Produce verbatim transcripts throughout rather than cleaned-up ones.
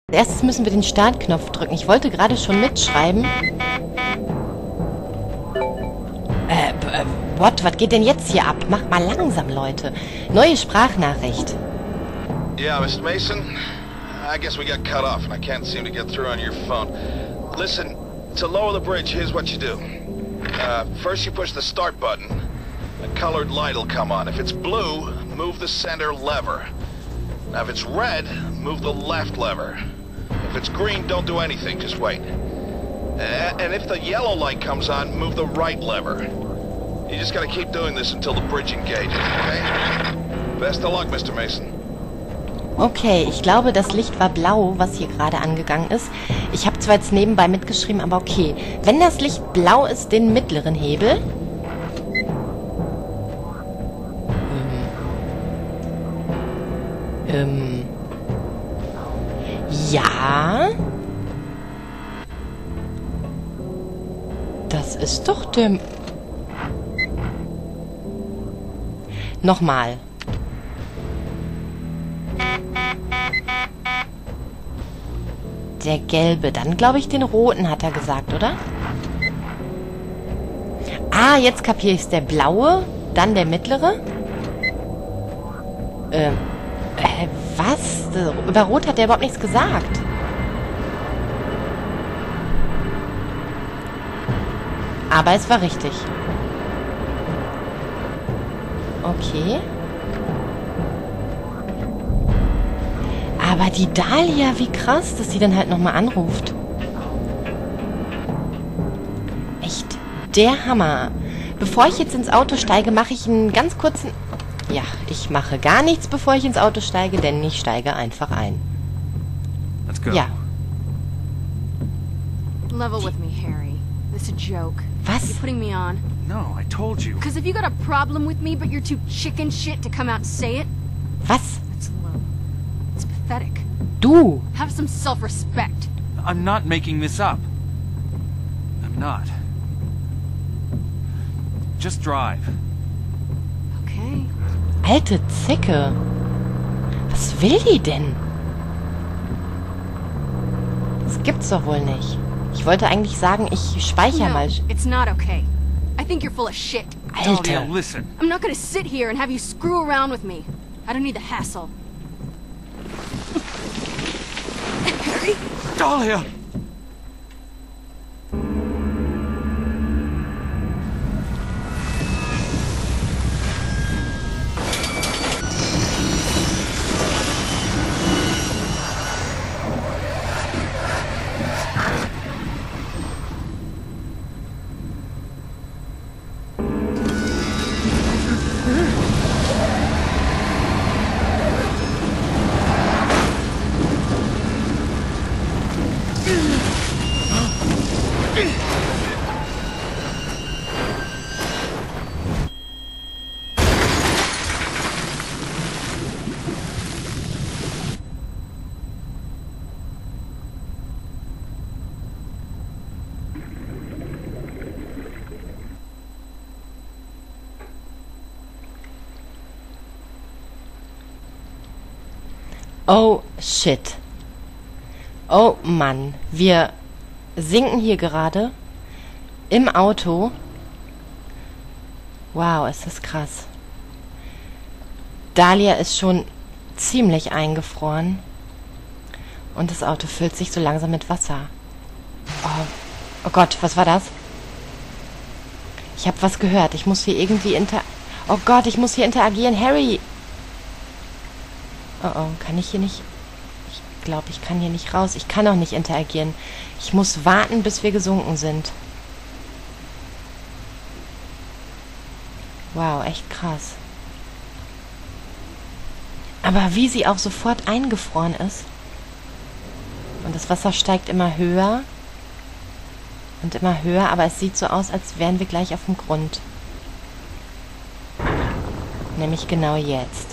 Als erstes müssen wir den Startknopf drücken. Ich wollte gerade schon mitschreiben. Äh, äh, what? Was geht denn jetzt hier ab? Macht mal langsam, Leute. Neue Sprachnachricht. Yeah, Mister Mason. I guess we got cut off and I can't seem to get through on your phone. Listen, to lower the bridge, here's what you do. Uh, first you push the start button. A colored light will come on. If it's blue, move the center lever. Now if it's red, move the left lever. If it's green, don't do anything, just wait. And if the yellow light comes on, move the right lever. You just gotta keep doing this until the bridge engages, okay? Best of luck, Mister Mason. Okay, ich glaube, das Licht war blau, was hier gerade angegangen ist. Ich habe zwar jetzt nebenbei mitgeschrieben, aber okay. Wenn das Licht blau ist, den mittleren Hebel. Ähm. Ähm. Ja. Das ist doch der... Nochmal. Der gelbe. Dann glaube ich den roten, hat er gesagt, oder? Ah, jetzt kapiere ich es. Der blaue, dann der mittlere. Ähm. Äh, was? Über Rot hat er überhaupt nichts gesagt. Aber es war richtig. Okay. Aber die Dahlia, wie krass, dass sie dann halt nochmal anruft. Echt der Hammer. Bevor ich jetzt ins Auto steige, mache ich einen ganz kurzen... Ja, ich mache gar nichts, bevor ich ins Auto steige, denn ich steige einfach ein. Let's go. Ja. Level with me, Harry. This is a joke. Was? You putting me on? No, I told you. Because if you got a problem with me, but you're too chicken shit to come out and say it, Was? it's low. It's pathetic. Du. Have some self-respect. I'm not making this up. I'm not. Just drive. Okay. Alte Zicke. Was will die denn? Das gibt's doch wohl nicht. Ich wollte eigentlich sagen, ich speichere No, mal. it's not okay. I think you're full of shit. Dahlia, Alter. listen. I'm not gonna sit here and have you screw around with me. I don't need the hassle. Harry? Dahlia! Oh, shit. Oh, Mann. Wir sinken hier gerade im Auto. Wow, ist das krass. Dahlia ist schon ziemlich eingefroren. Und das Auto füllt sich so langsam mit Wasser. Oh, oh Gott, was war das? Ich habe was gehört. Ich muss hier irgendwie inter... Oh Gott, ich muss hier interagieren. Harry! Oh oh, kann ich hier nicht... Ich glaube, ich kann hier nicht raus. Ich kann auch nicht interagieren. Ich muss warten, bis wir gesunken sind. Wow, echt krass. Aber wie sie auch sofort eingefroren ist. Und das Wasser steigt immer höher. Und immer höher, aber es sieht so aus, als wären wir gleich auf dem Grund. Nämlich genau jetzt.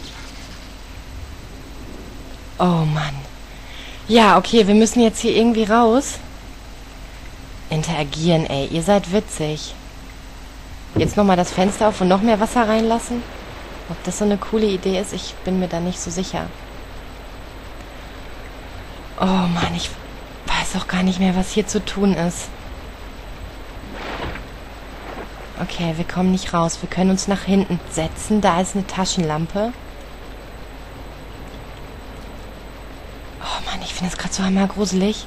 Oh Mann. Ja, okay, wir müssen jetzt hier irgendwie raus. Interagieren, ey. Ihr seid witzig. Jetzt nochmal das Fenster auf und noch mehr Wasser reinlassen. Ob das so eine coole Idee ist, ich bin mir da nicht so sicher. Oh Mann, ich weiß auch gar nicht mehr, was hier zu tun ist. Okay, wir kommen nicht raus. Wir können uns nach hinten setzen. Da ist eine Taschenlampe. Oh Mann, ich finde das gerade so hammergruselig.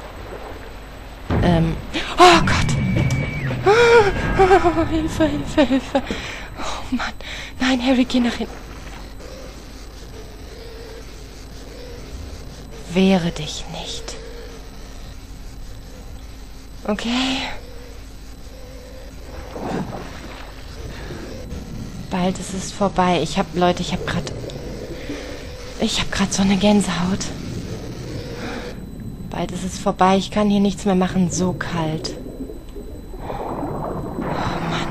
Ähm. Oh Gott! Oh, Hilfe, Hilfe, Hilfe. Oh Mann. Nein, Harry, geh nach hinten. Wehre dich nicht. Okay. Bald ist es vorbei. Ich hab, Leute, ich hab grad... Ich hab grad so eine Gänsehaut. Bald ist es vorbei. Ich kann hier nichts mehr machen. So kalt. Oh Mann.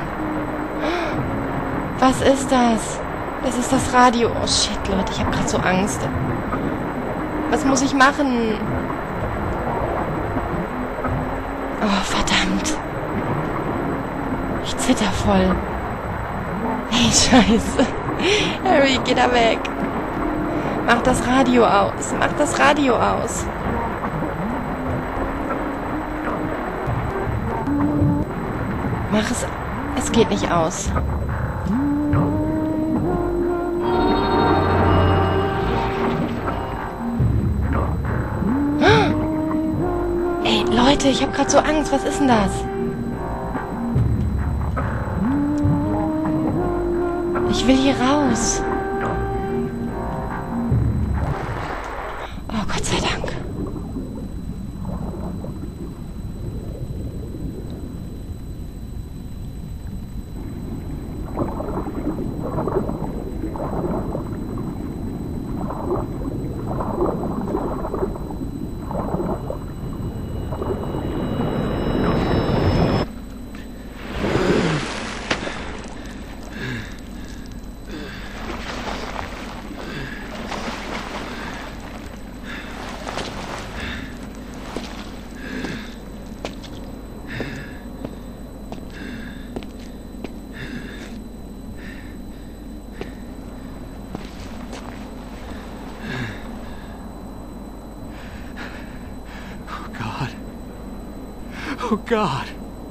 Was ist das? Das ist das Radio. Oh shit, Leute, ich hab grad so Angst. Was muss ich machen? Oh, verdammt. Ich zitter voll. Hey, Scheiße. Harry, geh da weg. Mach das Radio aus. Mach das Radio aus. Mach es... Es geht nicht aus. Ey, Leute, ich hab grad so Angst. Was ist denn das? Ich will hier raus. Oh, Gott sei Dank. Oh, God.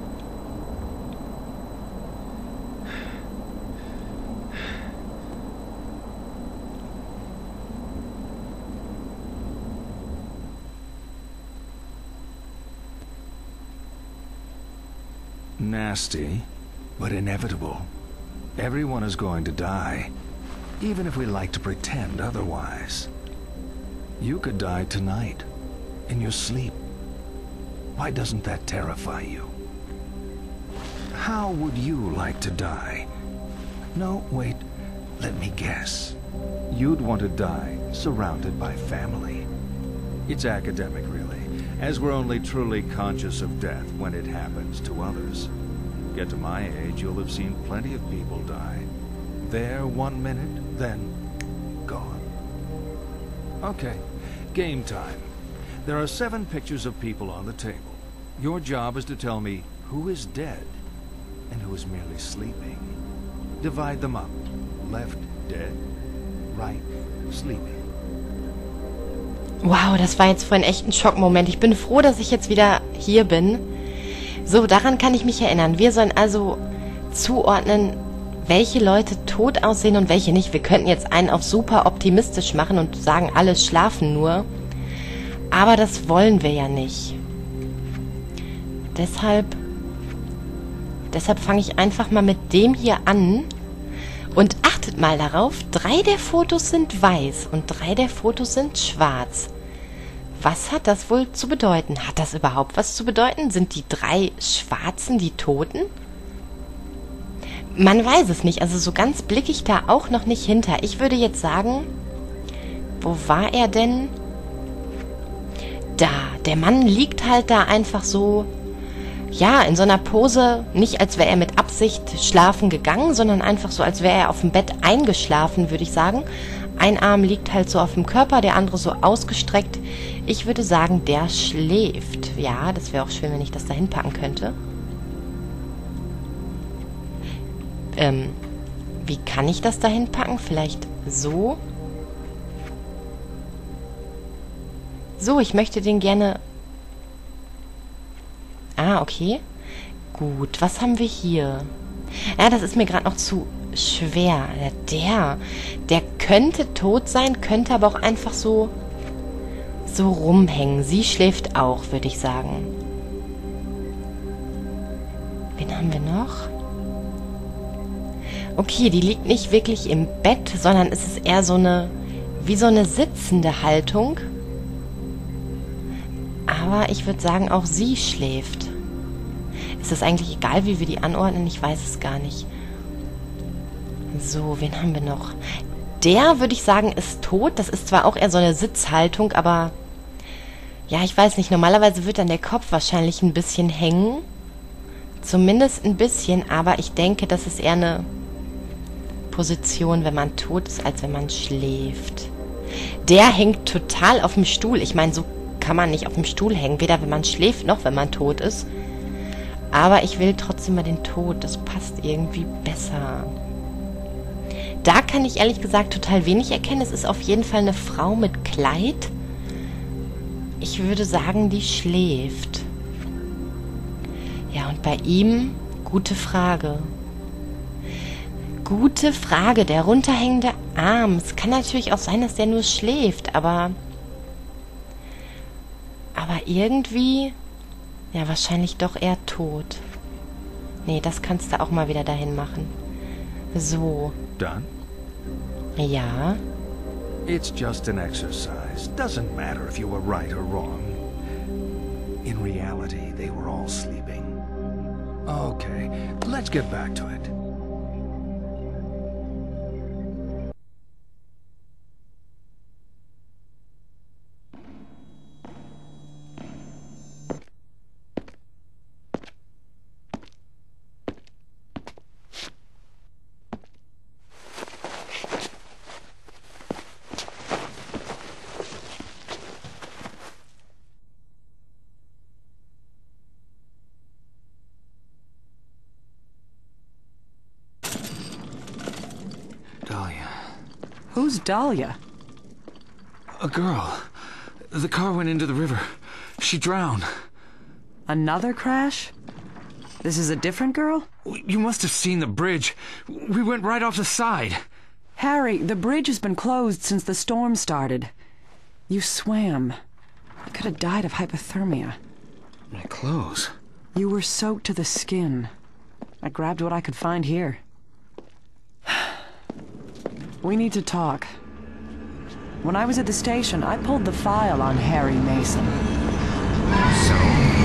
Nasty, but inevitable. Everyone is going to die, even if we like to pretend otherwise. You could die tonight, in your sleep. Why doesn't that terrify you? How would you like to die? No, wait, let me guess. You'd want to die surrounded by family. It's academic, really, as we're only truly conscious of death when it happens to others. Get to my age, you'll have seen plenty of people die. There one minute, then gone. Okay, game time. There are seven pictures of people on the table. Your job is to tell me who is dead and who is merely sleeping. Divide them up. Left, dead. Right, sleeping. Wow, das war jetzt vorhin echt ein Schockmoment. Ich bin froh, dass ich jetzt wieder hier bin. So, daran kann ich mich erinnern. Wir sollen also zuordnen, welche Leute tot aussehen und welche nicht. Wir könnten jetzt einen auf super optimistisch machen und sagen, alle schlafen nur. Aber das wollen wir ja nicht. Deshalb, deshalb fange ich einfach mal mit dem hier an. Und achtet mal darauf, drei der Fotos sind weiß und drei der Fotos sind schwarz. Was hat das wohl zu bedeuten? Hat das überhaupt was zu bedeuten? Sind die drei Schwarzen die Toten? Man weiß es nicht. Also so ganz blicke ich da auch noch nicht hinter. Ich würde jetzt sagen, wo war er denn? Da, der Mann liegt halt da einfach so, ja, in so einer Pose, nicht als wäre er mit Absicht schlafen gegangen, sondern einfach so, als wäre er auf dem Bett eingeschlafen, würde ich sagen. Ein Arm liegt halt so auf dem Körper, der andere so ausgestreckt. Ich würde sagen, der schläft. Ja, das wäre auch schön, wenn ich das da hinpacken könnte. Ähm, wie kann ich das da hinpacken? Vielleicht so? So, ich möchte den gerne... Ah, okay. Gut, was haben wir hier? Ja, das ist mir gerade noch zu schwer. Der, der könnte tot sein, könnte aber auch einfach so, so rumhängen. Sie schläft auch, würde ich sagen. Wen haben wir noch? Okay, die liegt nicht wirklich im Bett, sondern es ist eher so eine, wie so eine sitzende Haltung. Aber ich würde sagen, auch sie schläft. Ist das eigentlich egal, wie wir die anordnen? Ich weiß es gar nicht. So, wen haben wir noch? Der, würde ich sagen, ist tot. Das ist zwar auch eher so eine Sitzhaltung, aber... Ja, ich weiß nicht. Normalerweise wird dann der Kopf wahrscheinlich ein bisschen hängen. Zumindest ein bisschen, aber ich denke, das ist eher eine Position, wenn man tot ist, als wenn man schläft. Der hängt total auf dem Stuhl. Ich meine, so kann man nicht auf dem Stuhl hängen, weder wenn man schläft, noch wenn man tot ist. Aber ich will trotzdem mal den Tod. Das passt irgendwie besser. Da kann ich ehrlich gesagt total wenig erkennen. Es ist auf jeden Fall eine Frau mit Kleid. Ich würde sagen, die schläft. Ja, und bei ihm, gute Frage. Gute Frage, der runterhängende Arm. Es kann natürlich auch sein, dass der nur schläft, aber... Aber irgendwie... Ja, wahrscheinlich doch eher tot. Nee, das kannst du auch mal wieder dahin machen. So. Done? Ja. It's just an exercise. Doesn't matter if you were right or wrong. In reality, they were all sleeping. Okay, let's get back to it. Dahlia. Who's Dahlia? A girl. The car went into the river. She drowned. Another crash? This is a different girl? You must have seen the bridge. We went right off the side. Harry, the bridge has been closed since the storm started. You swam. You could have died of hypothermia. My clothes. You were soaked to the skin. I grabbed what I could find here. We need to talk. When I was at the station, I pulled the file on Harry Mason. So?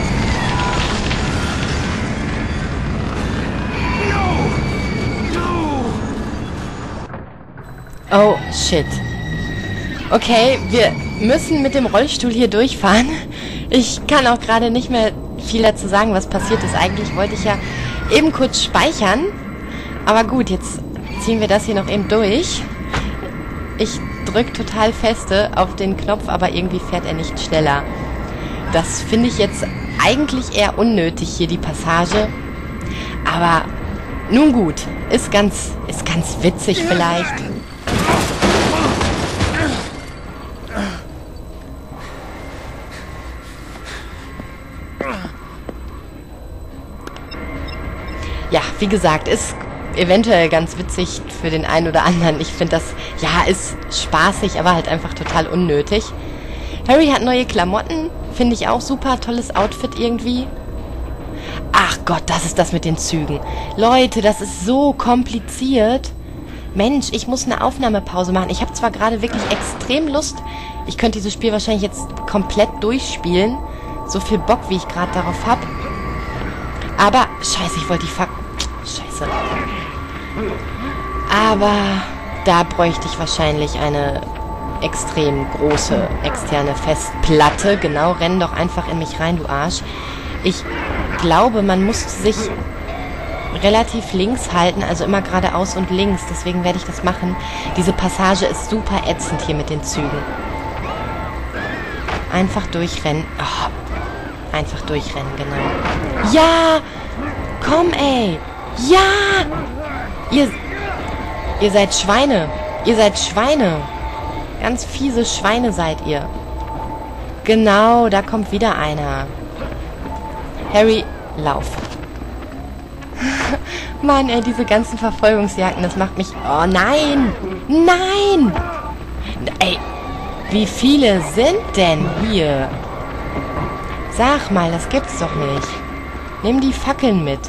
No! No! Oh, shit. Okay, wir müssen mit dem Rollstuhl hier durchfahren. Ich kann auch gerade nicht mehr viel dazu sagen, was passiert ist. Eigentlich wollte ich ja eben kurz speichern. Aber gut, jetzt ziehen wir das hier noch eben durch. Ich drücke total feste auf den Knopf, aber irgendwie fährt er nicht schneller. Das finde ich jetzt eigentlich eher unnötig hier, die Passage. Aber nun gut, ist ganz, ist ganz witzig vielleicht. Ja, wie gesagt, ist eventuell ganz witzig für den einen oder anderen. Ich finde das, ja, ist spaßig, aber halt einfach total unnötig. Harry hat neue Klamotten, finde ich auch super. Tolles Outfit irgendwie. Ach Gott, das ist das mit den Zügen. Leute, das ist so kompliziert. Mensch, ich muss eine Aufnahmepause machen. Ich habe zwar gerade wirklich extrem Lust, ich könnte dieses Spiel wahrscheinlich jetzt komplett durchspielen. So viel Bock, wie ich gerade darauf habe. Aber, scheiße, ich wollte die Fuck... Scheiße. Aber da bräuchte ich wahrscheinlich eine extrem große externe Festplatte. Genau, renn doch einfach in mich rein, du Arsch. Ich glaube, man muss sich relativ links halten, also immer geradeaus und links. Deswegen werde ich das machen. Diese Passage ist super ätzend hier mit den Zügen. Einfach durchrennen. Oh, einfach durchrennen, genau. Ja! Komm, ey! Ja! Ihr, ihr seid Schweine. Ihr seid Schweine. Ganz fiese Schweine seid ihr. Genau, da kommt wieder einer. Harry, lauf. Mann, ey, diese ganzen Verfolgungsjagden, das macht mich... Oh, nein! Nein! Ey, wie viele sind denn hier? Sag mal, das gibt's doch nicht. Nimm die Fackeln mit.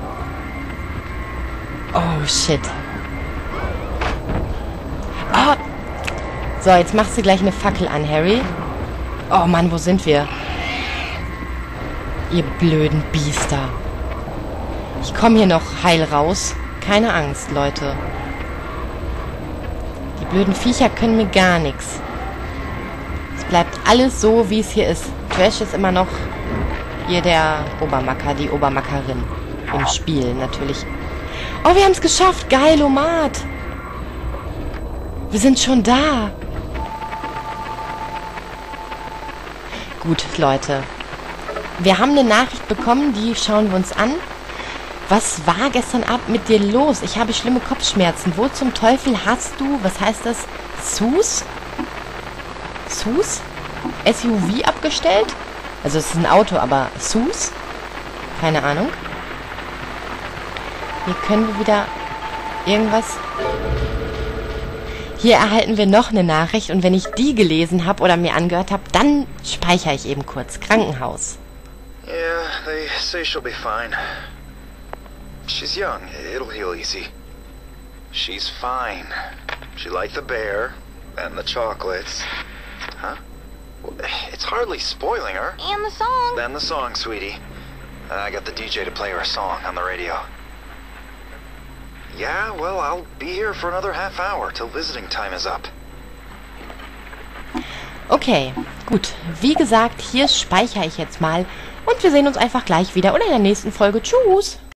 Oh, shit. Oh. So, jetzt machst du gleich eine Fackel an, Harry. Oh Mann, wo sind wir? Ihr blöden Biester. Ich komme hier noch heil raus. Keine Angst, Leute. Die blöden Viecher können mir gar nichts. Es bleibt alles so, wie es hier ist. Trash ist immer noch hier der Obermacker, die Obermackerin. Im Spiel, natürlich. Oh, wir haben es geschafft. Geil, Omat. Wir sind schon da. Gut, Leute. Wir haben eine Nachricht bekommen, die schauen wir uns an. Was war gestern Abend mit dir los? Ich habe schlimme Kopfschmerzen. Wo zum Teufel hast du, was heißt das? Sus? Sus? S U V abgestellt? Also es ist ein Auto, aber Sus? Keine Ahnung. Hier können wir wieder irgendwas... Hier erhalten wir noch eine Nachricht und wenn ich die gelesen habe oder mir angehört habe, dann speichere ich eben kurz. Krankenhaus. Yeah, they say she'll be fine. She's young. It'll heal easy. She's fine. She liked the bear and the chocolates. Huh? Well, it's hardly spoiling her. And the song. Then the song, sweetie. I got the D J to play her a song on the radio. Yeah, well, I'll be here for another half hour till visiting time is up. Okay, gut. Wie gesagt, hier speichere ich jetzt mal und wir sehen uns einfach gleich wieder oder in der nächsten Folge. Tschüss!